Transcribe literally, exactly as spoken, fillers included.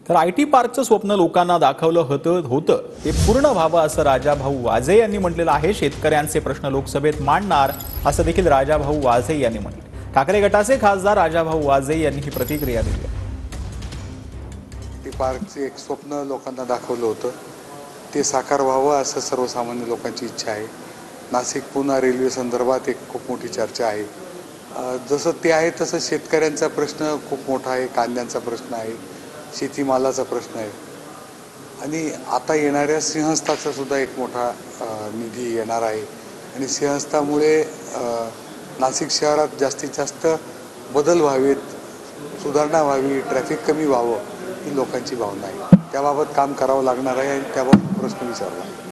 तर I T पार्कचं स्वप्न लोकांना दाखवलं होतं होतं ते पूर्ण व्हावं असं राजाभाऊ वाजे यांनी म्हटलेलं आहे। शेतकऱ्यांचे प्रश्न लोकसभेत मांडणार असं देखील राजाभाऊ वाजे यांनी म्हटलं। ठाकरे गटाचे खासदार राजाभाऊ वाजे यांनी ही प्रतिक्रिया दिली आहे। आय टी पार्कचे एक स्वप्न लोकांना दाखवलं होतं ते साकार व्हावं असं सर्वसामान्य लोकांची इच्छा आहे। नाशिक पुणे रेल्वे संदर्भात एक खूप मोठी चर्चा आहे। जसं ते आहे तसं शेतकऱ्यांचा प्रश्न खूप मोठा आहे, कांद्यांचा प्रश्न आहे, शेतीमालाचा प्रश्न आहे आणि आता येणाऱ्या सिंहस्थाचा सुद्धा एक मोठा निधी येणार आहे आणि सिंहस्थामुळे नाशिक शहरात जास्तीत जास्त बदल व्हावेत, सुधारणा व्हावी, ट्रॅफिक कमी व्हावं ही लोकांची भावना आहे। त्याबाबत काम करावं लागणार आहे आणि त्याबाबत प्रश्न विचारला आहे।